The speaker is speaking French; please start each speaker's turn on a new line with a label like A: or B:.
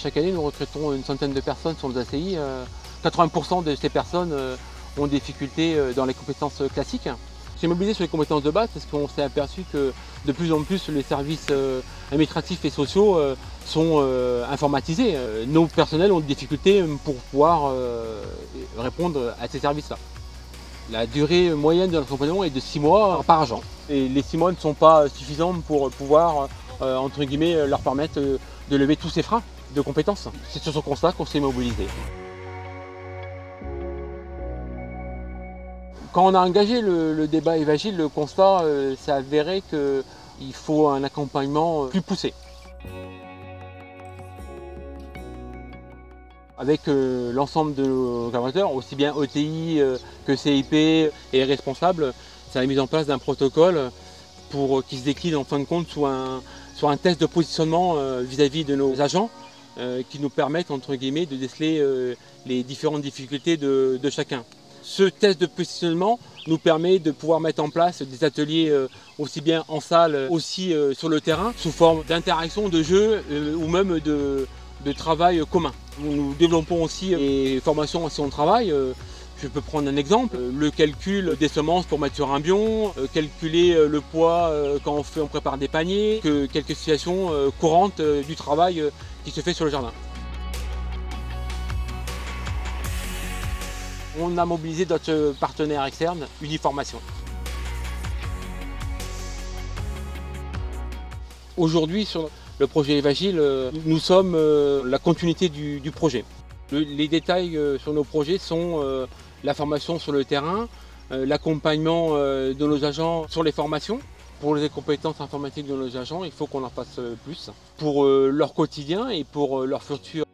A: Chaque année, nous recrutons une centaine de personnes sur les ACI. 80% de ces personnes ont des difficultés dans les compétences classiques. J'ai mobilisé sur les compétences de base parce qu'on s'est aperçu que de plus en plus les services administratifs et sociaux sont informatisés. Nos personnels ont des difficultés pour pouvoir répondre à ces services-là. La durée moyenne de notre accompagnement est de 6 mois par agent. Et les 6 mois ne sont pas suffisants pour pouvoir, entre guillemets, leur permettre de lever tous ces freins de compétences. C'est sur ce constat qu'on s'est mobilisé. Quand on a engagé le débat Evagile, le constat s'est avéré qu'il faut un accompagnement plus poussé. Avec l'ensemble de nos collaborateurs, aussi bien ETI que CIP et responsables, c'est la mise en place d'un protocole qui se décline en fin de compte sur un test de positionnement vis-à-vis de nos agents qui nous permettent entre guillemets de déceler les différentes difficultés de chacun. Ce test de positionnement nous permet de pouvoir mettre en place des ateliers aussi bien en salle, aussi sur le terrain, sous forme d'interaction, de jeu ou même de travail commun. Nous développons aussi des formations en session de travail. Je peux prendre un exemple, le calcul des semences pour mettre sur un bion, calculer le poids quand on prépare des paniers, quelques situations courantes du travail qui se fait sur le jardin. On a mobilisé notre partenaire externe, Uniformation. Aujourd'hui, sur le projet Evagile, nous sommes la continuité du projet. Les détails sur nos projets sont la formation sur le terrain, l'accompagnement de nos agents sur les formations. Pour les compétences informatiques de nos agents, il faut qu'on en fasse plus pour leur quotidien et pour leur futur